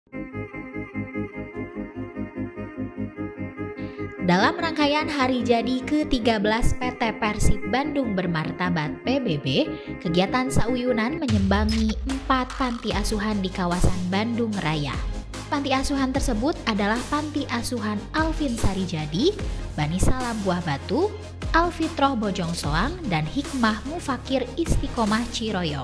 Dalam rangkaian hari jadi ke-13 PT Persib Bandung Bermartabat PBB, kegiatan sauyunan menyembangi 4 panti asuhan di kawasan Bandung Raya. Panti asuhan tersebut adalah Panti Asuhan Alvin Sarijadi, Bani Salam Buah Batu, Alfitroh Bojong Soang, dan Hikmah Mufakir Istiqomah Ciroyom.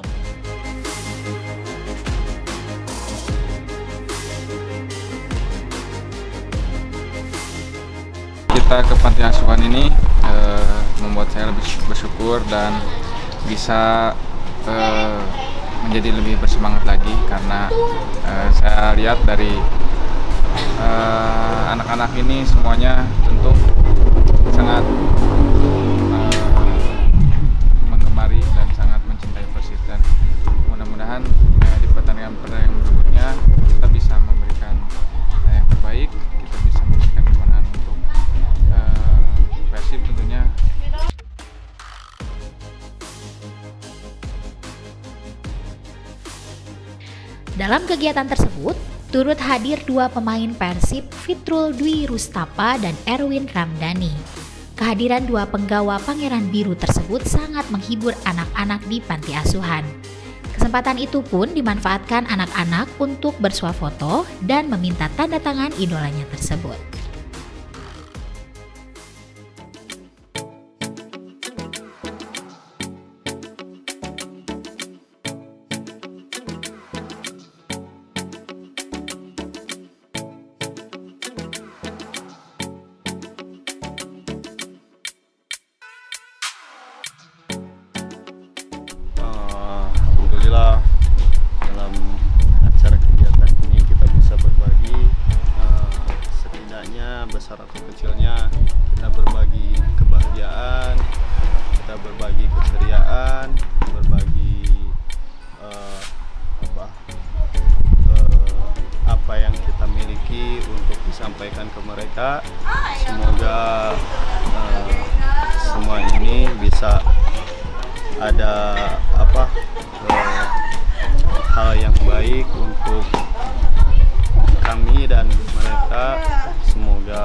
Kita ke panti asuhan ini membuat saya lebih bersyukur dan bisa menjadi lebih bersemangat lagi karena saya lihat dari anak-anak ini semuanya tentu sangat menggemari dan sangat mencintai Persib, dan mudah-mudahan di pertandingan berikutnya kita bisa memberikan yang terbaik, kita bisa memberikan kemenangan untuk Persib tentunya. Dalam kegiatan tersebut, turut hadir 2 pemain Persib, Fitrul Dwi Rustapa dan Erwin Ramdhani. Kehadiran 2 penggawa Pangeran Biru tersebut sangat menghibur anak-anak di panti asuhan. Kesempatan itu pun dimanfaatkan anak-anak untuk bersuah foto dan meminta tanda tangan idolanya tersebut. Alhamdulillah, dalam acara kegiatan ini kita bisa berbagi, setidaknya besar atau kecilnya kita berbagi kebahagiaan, kita berbagi keceriaan, berbagi apa yang kita miliki untuk disampaikan ke mereka. Semoga semua ini bisa ada hal yang baik untuk kami dan mereka. Semoga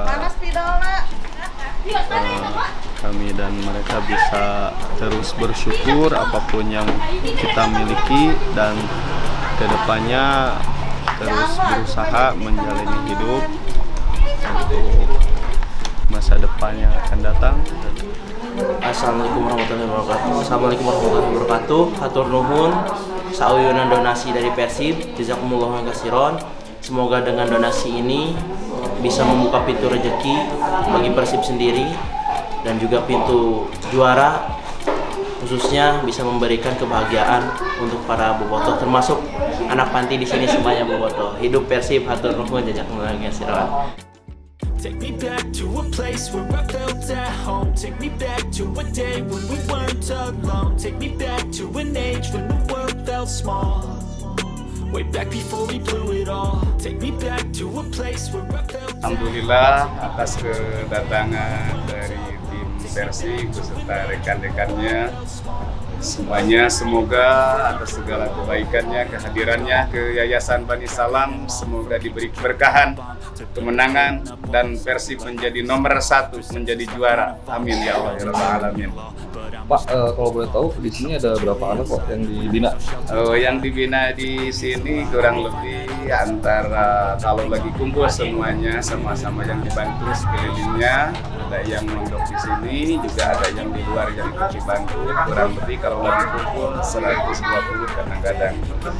kami dan mereka bisa terus bersyukur apapun yang kita miliki, dan kedepannya terus berusaha menjalani hidup untuk masa depan yang akan datang. Assalamualaikum warahmatullahi wabarakatuh. Assalamualaikum warahmatullahi wabarakatuh. Hatur nuhun sauyunan donasi dari Persib, jazakumullahu khairan. Semoga dengan donasi ini bisa membuka pintu rezeki bagi Persib sendiri dan juga pintu juara, khususnya bisa memberikan kebahagiaan untuk para bobotoh, termasuk anak panti di sini semuanya bobotoh. Hidup Persib, hatur nuhun, jazakumullahu khairan. Take me back to a place where I felt at home. Take me back to a day when we weren't alone. Take me back to an age when the world felt small. Way back before we blew it all. Take me back to a place where I felt. Alhamdulillah atas kedatangan dari tim Persib beserta rekan-rekannya semuanya, semoga atas segala kebaikannya, kehadirannya ke Yayasan Bani Salam, semoga diberi keberkahan, kemenangan, dan Persib menjadi nomor 1, menjadi juara. Amin ya Allah ya Rabbal Alamin. Pak, kalau boleh tahu di sini ada berapa anak kok yang dibina? Yang dibina di sini kurang lebih antara, kalau lagi kumpul semuanya sama-sama yang dibantu sekelilingnya, ada yang mondok di sini, juga ada yang di luar yang ikut dibantu, kurang lebih kalau lagi kumpul 120 kadang-kadang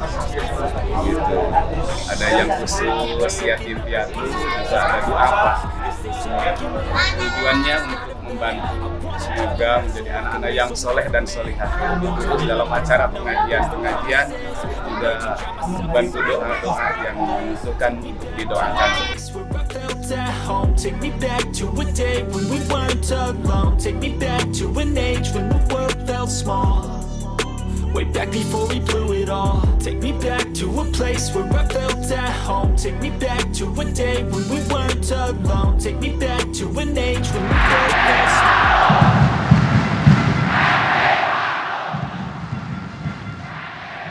gitu. Ada yang khusus yatim piatu, juga ada duafa. Tujuannya untuk membantu semoga menjadi anak-anak yang soleh dan solihah. Dalam acara pengajian juga bantu doa-doa yang membutuhkan untuk didoakan. Take me back to a day when we weren't alone. Take me back to an age when the world felt small. Way back before we blew it all. Take me back to a place where I felt at home. Take me back to a day when we weren't alone. Take me back to an age when the world felt small.